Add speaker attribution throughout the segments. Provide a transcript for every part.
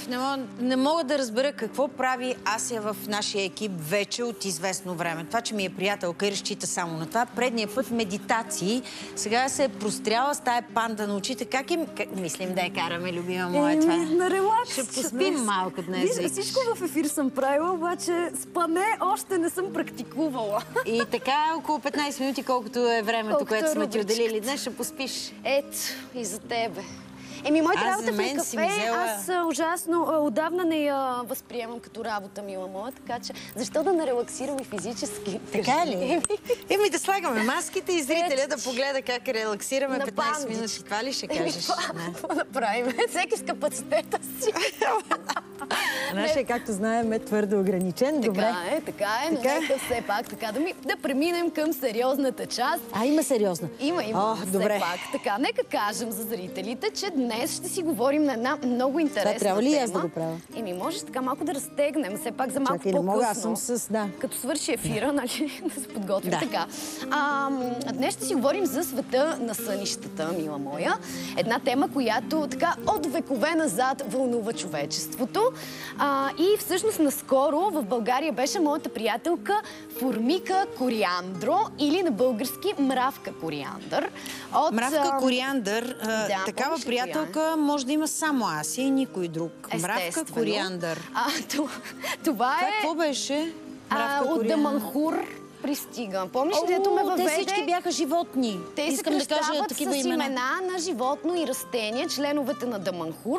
Speaker 1: Не мога да разбера какво прави Ася в нашия екип вече от известно време. Това, че ми е приятелка и разчита само на това. Предния път медитации, сега се е простряла с тая панда на очите. Как мислим да я караме, любима моя това?
Speaker 2: На релакс.
Speaker 1: Ще поспим малко днес.
Speaker 2: Всичко в ефир съм правила, обаче спане още не съм практикувала.
Speaker 1: И така около 15 минути, колкото е времето, което сме ти отделили днес, ще поспиш.
Speaker 2: Ето, и за тебе. Моята работа при кафе, аз ужасно отдавна не я възприемам като работа, мила моя, така че защо да не релаксирам и физически?
Speaker 1: Така ли? Да слагаме маските и зрителя да погледа как релаксираме 15 минути. Това ли ще кажеш?
Speaker 2: Какво да правим? Всеки с капацитета си.
Speaker 1: Нашия, както знаем, е твърдо ограничен. Добре.
Speaker 2: Така е, но нека все пак така да преминем към сериозната част.
Speaker 1: Има сериозна.
Speaker 2: Има все пак. Така, нека кажем за зрителите, че днес ще си говорим на една много интересна тема.
Speaker 1: Трябва ли аз да го правя?
Speaker 2: Можеш така малко да разтегнем, все пак за малко по-късно.
Speaker 1: Не мога, аз съм с...
Speaker 2: Като свърши ефира, нали, да се подготвим. Така. Днес ще си говорим за света на сънищата, мила моя. Една тема, която така от векове назад вълнува човечеството. И всъщност наскоро в България беше моята приятелка Формика Кориандро или на български Мравка Кориандър.
Speaker 1: Мравка Кориандър, такава приятелка може да има само аз и никой друг. Мравка Кориандър.
Speaker 2: Това е...
Speaker 1: Какво беше?
Speaker 2: От Даманхур пристига. Помниш ли, дето ме въведе?
Speaker 1: Те всички бяха животни.
Speaker 2: Те се кръщават с имена на животно и растения, членовете на Даманхур,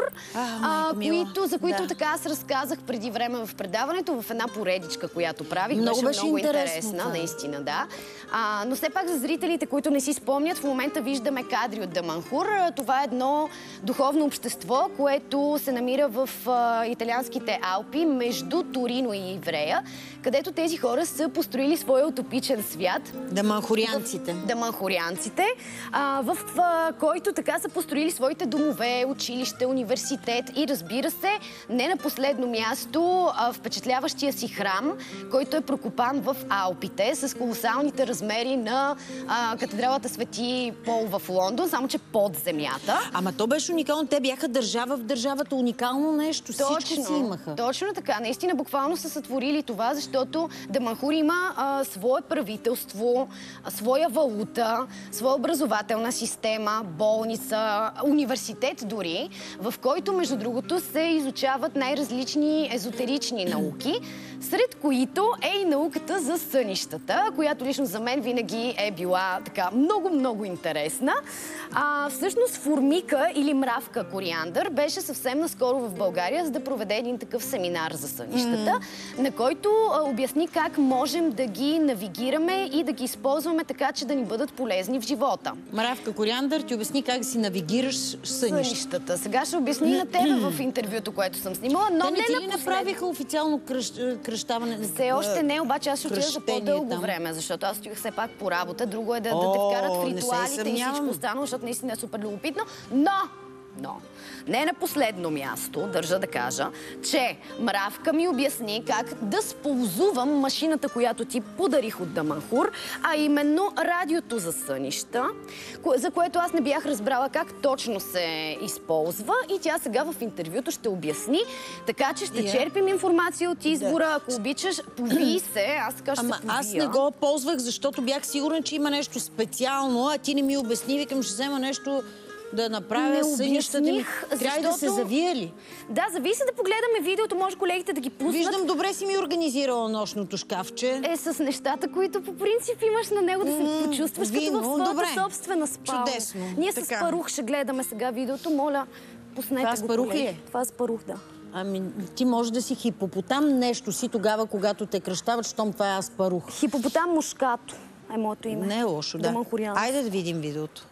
Speaker 2: за които така аз разказах преди време в предаването в една поредичка, която правих. Беше много интересна, наистина, да. Но все пак за зрителите, които не си спомнят, в момента виждаме кадри от Даманхур. Това е едно духовно общество, което се намира в италианските Алпи, между Торино и Иврея, където тези хора са построили своя утопичен свят.
Speaker 1: Даманхурианците.
Speaker 2: Даманхурианците, в който така са построили своите домове, училище, университет и разбира се, не на последно място, впечатляващия си храм, който е прокопан в Алпите с колосалните размери на катедралата Свети Пол в Лондон, само че под земята.
Speaker 1: Ама то беше уникално. Те бяха държава в държавата. Уникално нещо. Всичко си имаха.
Speaker 2: Точно така. Наистина буквално са сътворили това, защото Даманхур има свое правителство, своя валута, своя образователна система, болница, университет дори, в който, между другото, се изучават най-различни езотерични науки, сред които е и науката за сънищата, която лично за мен винаги е била така много интересна. Всъщност Формика или Мравка Кориандър беше съвсем наскоро в България, за да проведе един такъв семинар за сънищата, на който обясни как можем да ги навигираме и да ги използваме така, че да ни бъдат полезни в живота.
Speaker 1: Мравка Кориандър ти обясни как да си навигираш сънищата.
Speaker 2: Сега ще обясни на тебе в интервюто, което съм снимала, но
Speaker 1: не ти ли направиха официално кръщаване?
Speaker 2: Все още не, обаче аз ще отида за по-дълго време, защото аз отидох все пак по работа. Друго е да те вкарат в ритуалите и всичко останало, защото наистина е супер любопитно. Но, не на последно място, държа да кажа, че Мравка ми обясни как да сползувам машината, която ти подарих от Даманхур, а именно радиото за сънища, за което аз не бях разбрала как точно се използва и тя сега в интервюто ще обясни, така че ще черпим информация от избора. Ако обичаш, повий се, аз така ще се повия.
Speaker 1: Аз не го ползвах, защото бях сигурна, че има нещо специално, а ти не ми обясни, викам, ще взема нещо да направя сънищата ми. Трябва да се завие ли?
Speaker 2: Да, зави се да погледаме видеото, може колегите да ги пуснат.
Speaker 1: Виждам, добре си ми организирала нощното шкафче.
Speaker 2: С нещата, които по принцип имаш на него да се почувстваш като в своята собствена спалня.
Speaker 1: Чудесно.
Speaker 2: Ние с Парух ще гледаме сега видеото. Моля, пуснете го.
Speaker 1: Това с Парух ли е?
Speaker 2: Това с Парух, да.
Speaker 1: Ти може да си хипопотам нещо си тогава, когато те кръщават, щом това е Аспарух.
Speaker 2: Хипопотам Мушкато е моето име.
Speaker 1: Не е лошо, да. Айде да видим видеото.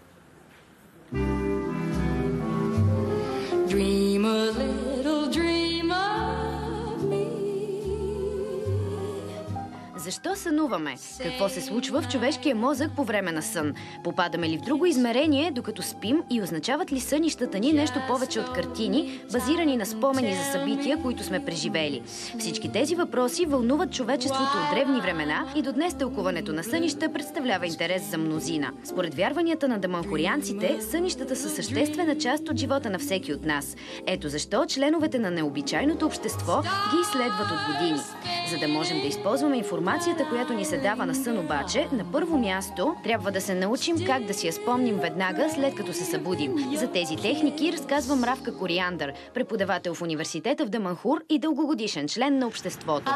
Speaker 3: Dream a little dream of me.
Speaker 2: За Защо сънуваме? Какво се случва в човешкия мозък по време на сън? Попадаме ли в друго измерение, докато спим, и означават ли сънищата ни нещо повече от картини, базирани на спомени за събития, които сме преживели? Всички тези въпроси вълнуват човечеството от древни времена и до днес тълкуването на сънища представлява интерес за мнозина. Според вярванията на даманхурианците, сънищата са съществена част от живота на всеки от нас. Ето защо членовете на необичайното общество ги изследват от години. За да можем да използваме информацията, която ни се дава на сън обаче, на първо място трябва да се научим как да си я спомним веднага, след като се събудим. За тези техники разказва Мравка Кориандър, преподавател в университета в Даманхур и дългогодишен член на обществото.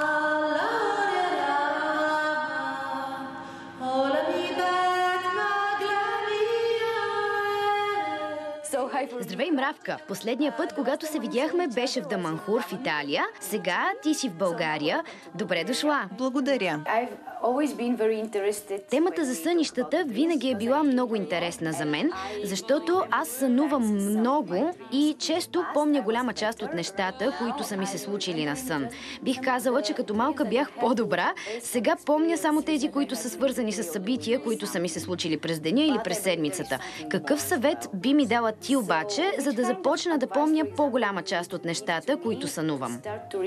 Speaker 2: Здравей, Мравка! Последния път, когато се видяхме, беше в Даманхур в Италия. Сега ти си в България. Добре дошла!
Speaker 3: Благодаря.
Speaker 2: Темата за сънищата винаги е била много интересна за мен, защото аз сънувам много и често помня голяма част от нещата, които са ми се случили на сън. Бих казала, че като малка бях по-добра, сега помня само тези, които са свързани с събития, които са ми се случили през деня или през седмицата. Какъв съвет би ми дала ти обаче, за да започна да помня по-голяма част от нещата, които сънувам?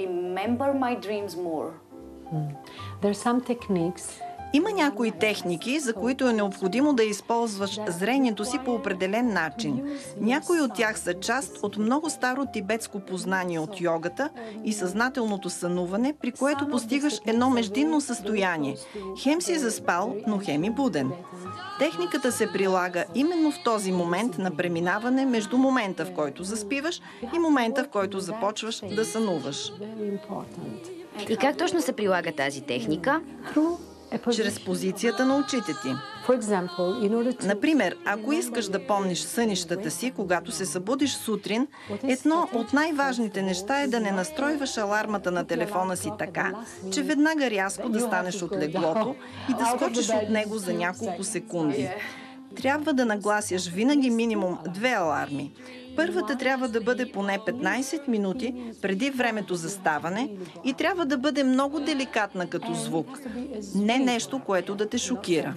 Speaker 3: Има някои техники, за които е необходимо да използваш зрението си по определен начин. Някои от тях са част от много старо тибетско познание от йогата и съзнателното сънуване, при което постигаш едно междинно състояние. Хем си заспал, но хем и буден. Техниката се прилага именно в този момент на преминаване между момента, в който заспиваш, и момента, в който започваш да сънуваш.
Speaker 2: И как точно се прилага тази техника?
Speaker 3: Чрез позицията на очите ти. Например, ако искаш да помниш сънищата си, когато се събудиш сутрин, едно от най-важните неща е да не настройваш алармата на телефона си така, че веднага рязко да станеш от леглото и да скочиш от него за няколко секунди. Трябва да нагласяш винаги минимум 2 аларми. Първата трябва да бъде поне 15 минути преди времето за ставане и трябва да бъде много деликатна като звук. Не нещо, което да те шокира.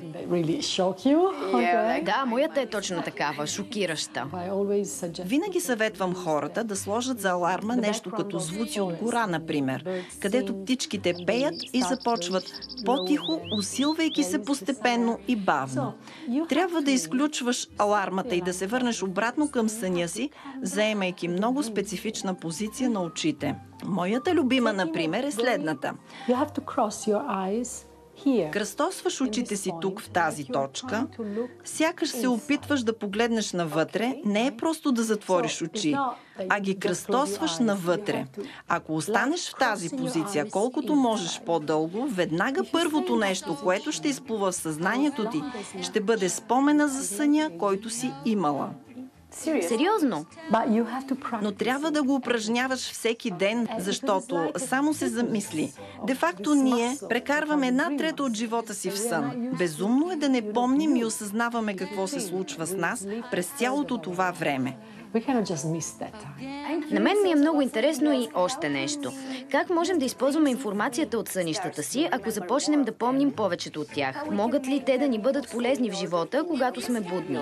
Speaker 2: Да, моята е точно такава, шокираща.
Speaker 3: Винаги съветвам хората да сложат за аларма нещо като звуци от гора, например, където птичките пеят и започват по-тихо, усилвайки се постепенно и бавно. Трябва да изключваш алармата и да се върнеш обратно към съня си, заемайки много специфична позиция на очите. Моята любима, например, е следната. Кръстосваш очите си тук в тази точка, сякаш се опитваш да погледнеш навътре, не е просто да затвориш очи, а ги кръстосваш навътре. Ако останеш в тази позиция колкото можеш по-дълго, веднага първото нещо, което ще изплува в съзнанието ти, ще бъде спомена за съня, който си имала.
Speaker 2: Сериозно?
Speaker 3: Но трябва да го упражняваш всеки ден, защото само се замисли. Де-факто ние прекарваме 1/3 от живота си в сън. Безумно е да не помним и осъзнаваме какво се случва с нас през цялото това време.
Speaker 2: На мен ми е много интересно и още нещо. Как можем да използваме информацията от сънищата си, ако започнем да помним повечето от тях? Могат ли те да ни бъдат полезни в живота, когато сме будни?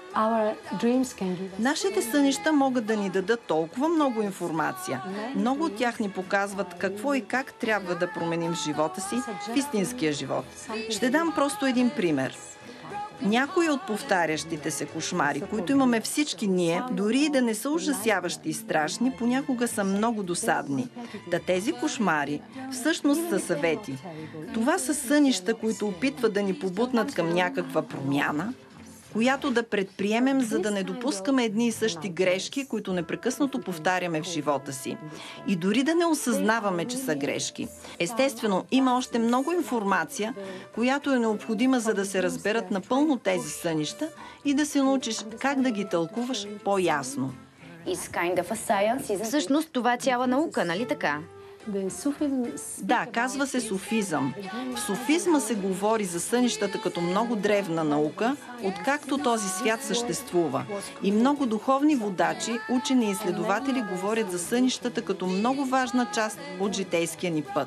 Speaker 3: Нашите сънища могат да ни дадат толкова много информация. Много от тях ни показват какво и как трябва да променим в живота си, в истинския живот. Ще дам просто един пример. Някои от повтарящите се кошмари, които имаме всички ние, дори и да не са ужасяващи и страшни, понякога са много досадни. Та тези кошмари всъщност са съвети. Това са сънища, които опитват да ни побутнат към някаква промяна, която да предприемем, за да не допускаме едни и същи грешки, които непрекъснато повтаряме в живота си. И дори да не осъзнаваме, че са грешки. Естествено, има още много информация, която е необходима, за да се разберат напълно тези сънища и да се научиш как да ги тълкуваш по-ясно.
Speaker 2: Всъщност това е цяла наука, нали така?
Speaker 3: Да, казва се суфизъм. В суфизма се говори за сънищата като много древна наука, откакто този свят съществува. И много духовни водачи, учени и изследователи говорят за сънищата като много важна част от житейския ни път.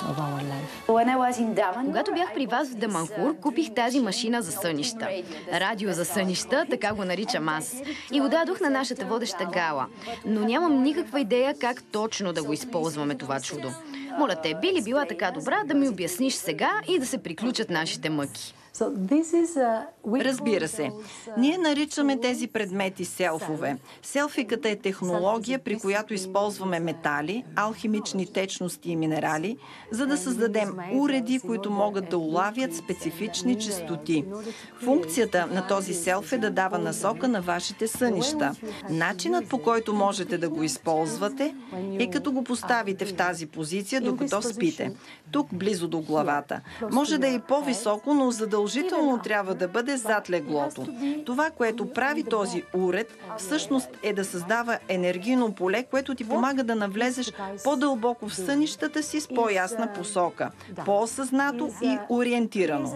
Speaker 2: Когато бях при вас в Даманхур, купих тази машина за сънища. Радио за сънища, така го наричам аз. И го дадох на нашата водеща Гала. Но нямам никаква идея как точно да го използваме това чудо. Моля те, би ли била така добра да ми обясниш сега и да се приключат нашите мъки?
Speaker 3: Разбира се. Ние наричаме тези предмети селфове. Селфиката е технология, при която използваме метали, алхимични течности и минерали, за да създадем уреди, които могат да улавят специфични честоти. Функцията на този селф е да дава насока на вашите сънища. Начинът, по който можете да го използвате, е като го поставите в тази позиция, докато спите. Тук, близо до главата. Може да е и по-високо, но задължително трябва да бъде зад леглото. Това, което прави този уред, всъщност е да създава енергийно поле, което ти помага да навлезеш по-дълбоко в сънищата си с по-ясна посока, по-осъзнато и ориентирано.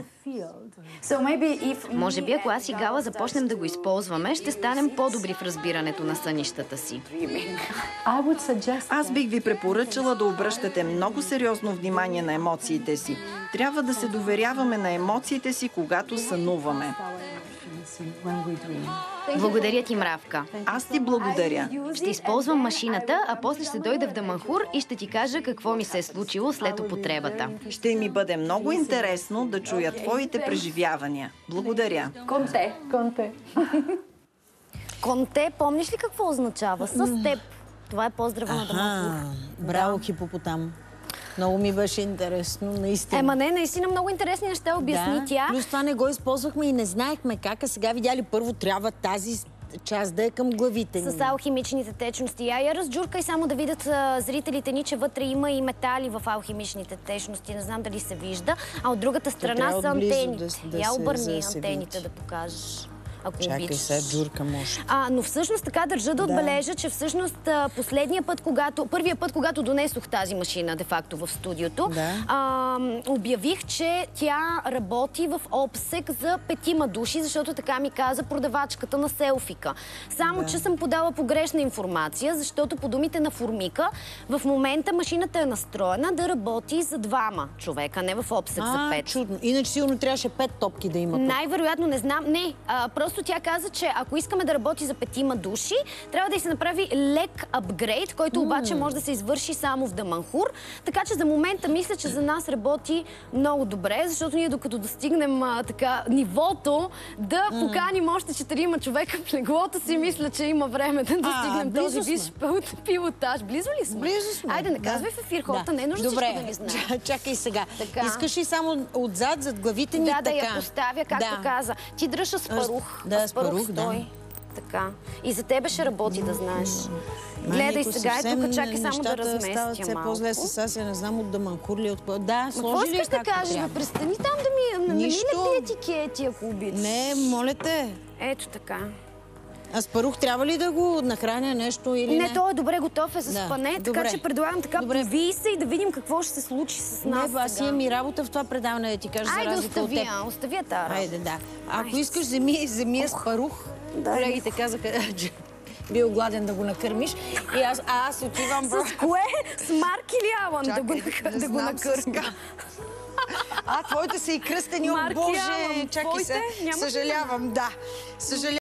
Speaker 2: Може би, ако аз и Гала започнем да го използваме, ще станем по-добри в разбирането на сънищата си.
Speaker 3: Аз бих ви препоръчала да обръщате много сериозно внимание на емоциите си. Трябва да се доверяваме на емоциите си, когато сънуваме.
Speaker 2: Благодаря ти, Мравка.
Speaker 3: Аз ти благодаря.
Speaker 2: Ще използвам машината, а после ще дойда в Даманхур и ще ти кажа какво ми се е случило след употребата.
Speaker 3: Ще ми бъде много интересно да чуя твоите преживявания. Благодаря.
Speaker 2: Конте, помниш ли какво означава? С теб. Това е поздрава на Даманхур.
Speaker 1: Браво, хипопотам. Много ми беше интересно, наистина.
Speaker 2: Не, наистина много интересни неща обясни тя.
Speaker 1: Плюс това не го използвахме и не знаехме как, а сега видяли първо трябва тази част да е към главите ни.
Speaker 2: С алхимичните течности. Я разджуркай само да видят зрителите ни, че вътре има и метали в алхимичните течности. Не знам дали се вижда. А от другата страна са антените. Я обърни антените да покажеш. Ако
Speaker 1: Чакай
Speaker 2: обичаш.
Speaker 1: сега, джурка може.
Speaker 2: Но всъщност така държа да отбележа, че всъщност първия път, когато донесох тази машина, де-факто в студиото, обявих, че тя работи в обсек за 5 души, защото така ми каза продавачката на селфика. Само, че съм подала погрешна информация, защото по думите на Формика, в момента машината е настроена да работи за 2 човека, не в обсек за 5.
Speaker 1: Чудно. Иначе сигурно трябваше 5 топки да има.
Speaker 2: Най-вероятно не знам. Не, просто тя каза, че ако искаме да работи за 5 души, трябва да й се направи лек апгрейд, който обаче може да се извърши само в Даманхур. Така че за момента мисля, че за нас работи много добре, защото ние докато достигнем нивото да поканим още 4 човека в леглото си, мисля, че има време да достигнем този виж пилотаж. Близо ли сме?
Speaker 1: Близо сме.
Speaker 2: Айде, не казвай в ефир, хората не е нужно всичко да ни знаят.
Speaker 1: Чакай сега. Искаш ли само отзад, зад главите ни така?
Speaker 2: Да я поставя, както каза. Ти дръжа с парух.
Speaker 1: Да, с парух,
Speaker 2: стой. Така. И за тебе ще работи, да знаеш. Гледай сега, тук чакай само да разместя малко.
Speaker 1: Все по-зле с аз, не знам от Даманхур ли, от... Да, сложи ли
Speaker 2: какво искаш да кажеш? Престани там да ми...
Speaker 1: Нищо.
Speaker 2: Не ми етикети, ако обичаш.
Speaker 1: Не, моля те.
Speaker 2: Ето така.
Speaker 1: А с парух трябва ли да го нахраня нещо или не?
Speaker 2: Не, той е добре готов, е за спане, така че предлагам така, повий се и да видим какво ще се случи с нас.
Speaker 1: Не, аз имам и работа в това предаване, да ти кажа за разлика от теб.
Speaker 2: Оставя тази.
Speaker 1: Айде, да. Ако искаш, вземи я с парух. Колегите казаха, че бил гладен да го накърмиш. И аз отивам...
Speaker 2: С кое? С Марк или Алан да го накърмя?
Speaker 1: Твоите са и кръстени, о Боже! Чакай се, съжалявам, да.